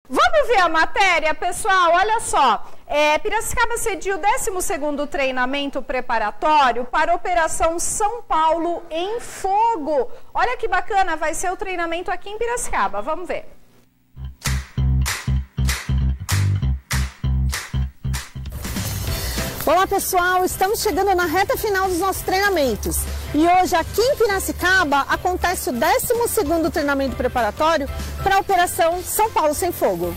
Vamos ver a matéria, pessoal? Olha só. Piracicaba cedia o 12º treinamento preparatório para a Operação São Paulo em Fogo. Olha que bacana, vai ser o treinamento aqui em Piracicaba. Vamos ver. Olá pessoal, estamos chegando na reta final dos nossos treinamentos. E hoje aqui em Piracicaba acontece o 12º treinamento preparatório para a Operação São Paulo Sem Fogo.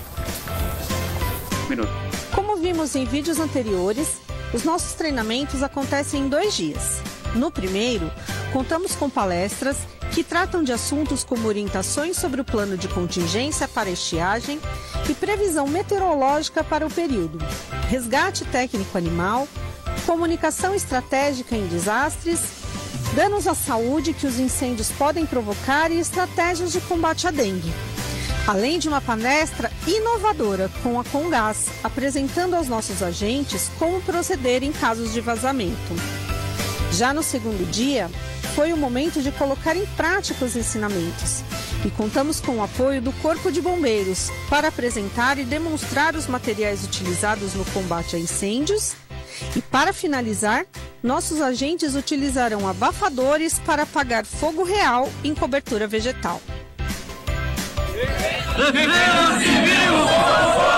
Como vimos em vídeos anteriores, os nossos treinamentos acontecem em 2 dias. No primeiro, contamos com palestras que tratam de assuntos como orientações sobre o plano de contingência para estiagem e previsão meteorológica para o período, resgate técnico animal, comunicação estratégica em desastres, danos à saúde que os incêndios podem provocar e estratégias de combate à dengue. Além de uma palestra inovadora com a Comgás, apresentando aos nossos agentes como proceder em casos de vazamento. Já no segundo dia, foi o momento de colocar em prática os ensinamentos e contamos com o apoio do Corpo de Bombeiros para apresentar e demonstrar os materiais utilizados no combate a incêndios e, para finalizar, nossos agentes utilizarão abafadores para apagar fogo real em cobertura vegetal. Defesa Civil!